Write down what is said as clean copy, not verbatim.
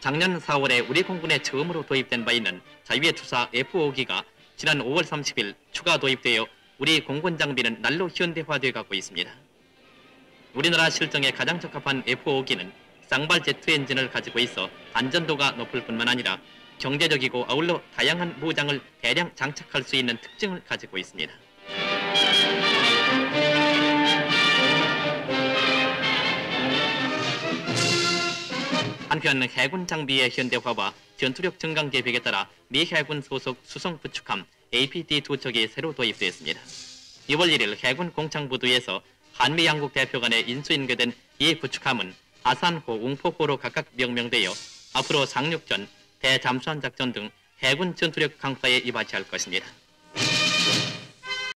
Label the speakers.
Speaker 1: 작년 4월에 우리 공군에 처음으로 도입된 바 있는 자유의 투사 F5기가 지난 5월 30일 추가 도입되어 우리 공군 장비는 날로 현대화되어 가고 있습니다. 우리나라 실정에 가장 적합한 F5기는 쌍발 제트 엔진을 가지고 있어 안전도가 높을 뿐만 아니라 경제적이고 아울러 다양한 무장을 대량 장착할 수 있는 특징을 가지고 있습니다. 한편 해군 장비의 현대화와 전투력 증강 계획에 따라 미 해군 소속 수송 구축함 APD 2척이 새로 도입되었습니다. 2월 1일 해군 공창부두에서 한미 양국 대표 간에 인수인계된 이 구축함은 아산호, 웅포호로 각각 명명되어 앞으로 상륙전, 대잠수함 작전 등 해군 전투력 강화에 이바지할 것입니다.